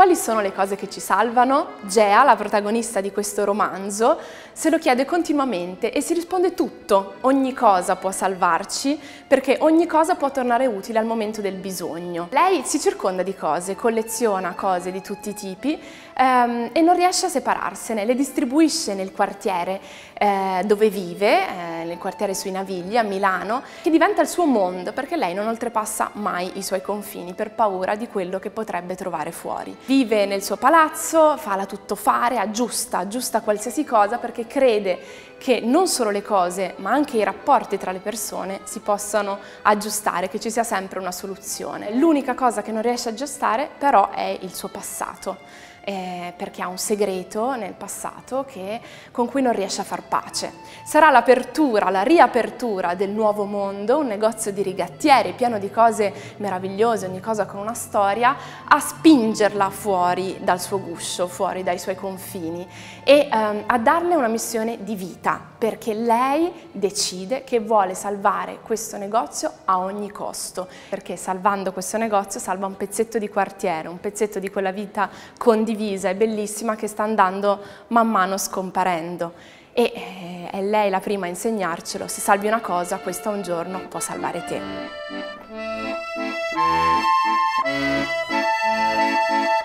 Quali sono le cose che ci salvano? Gea, la protagonista di questo romanzo, se lo chiede continuamente e si risponde tutto. Ogni cosa può salvarci perché ogni cosa può tornare utile al momento del bisogno. Lei si circonda di cose, colleziona cose di tutti i tipi e non riesce a separarsene, le distribuisce nel quartiere dove vive, nel quartiere sui Navigli a Milano, che diventa il suo mondo perché lei non oltrepassa mai i suoi confini per paura di quello che potrebbe trovare fuori. Vive nel suo palazzo, fa la tuttofare, aggiusta qualsiasi cosa perché crede che non solo le cose ma anche i rapporti tra le persone si possano aggiustare, che ci sia sempre una soluzione. L'unica cosa che non riesce a aggiustare però è il suo passato. Perché ha un segreto nel passato con cui non riesce a far pace. Sarà l'apertura, la riapertura del nuovo mondo, un negozio di rigattieri pieno di cose meravigliose, ogni cosa con una storia, a spingerla fuori dal suo guscio, fuori dai suoi confini e a darle una missione di vita, perché lei decide che vuole salvare questo negozio a ogni costo, perché salvando questo negozio salva un pezzetto di quartiere, un pezzetto di quella vita condivisa e bellissima che sta andando man mano scomparendo. E è lei la prima a insegnarcelo: se salvi una cosa, questa un giorno può salvare te.